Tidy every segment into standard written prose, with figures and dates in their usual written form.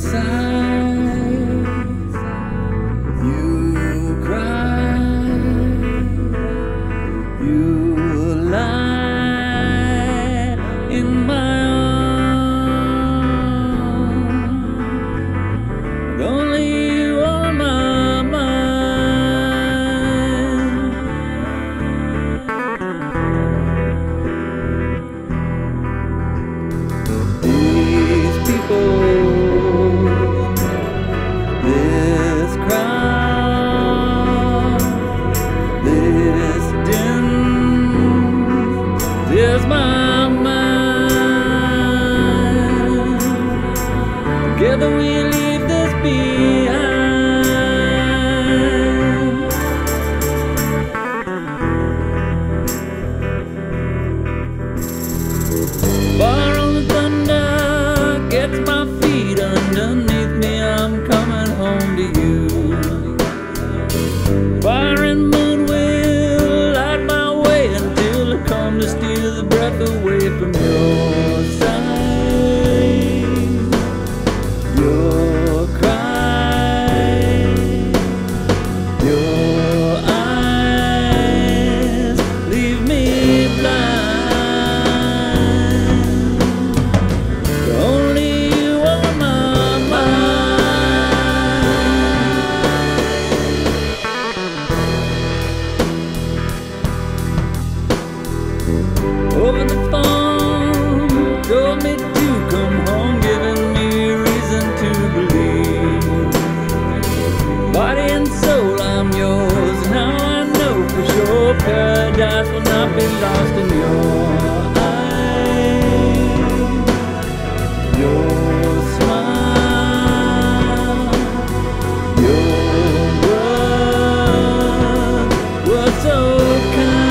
inside. You cry, you lie in my arms, only you on my mind. These people, this crowd, this din, is my mind. Together we leave this behind. Far on the thunder gets my feet underneath me. I'm coming home to you. Fire and moon will light my way until I come to steal the breath away from your side. Your cry, your eyes leave me blind. Only you on my mind. Over the phone, told me to come home, giving me reason to believe. Body and soul, I'm yours. Now I know for sure paradise will not be lost in your eyes. Your smile, your words were so kind.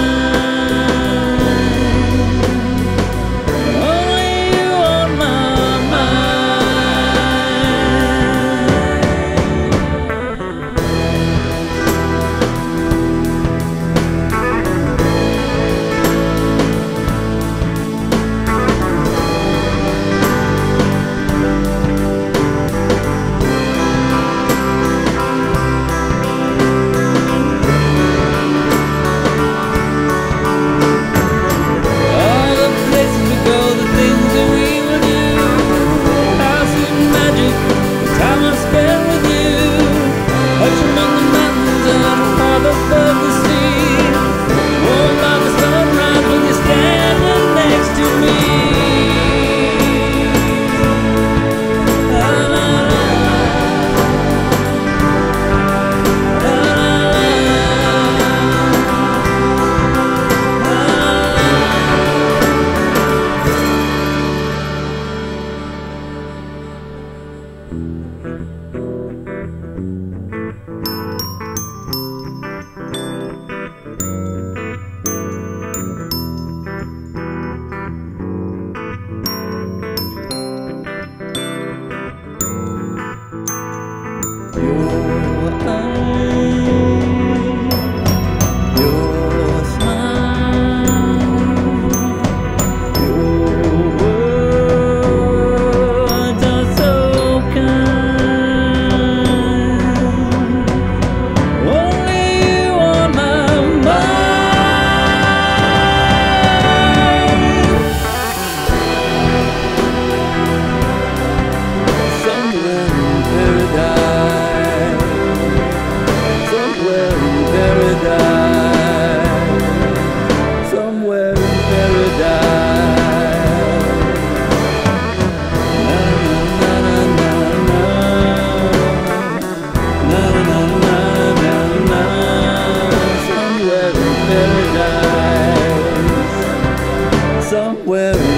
Somewhere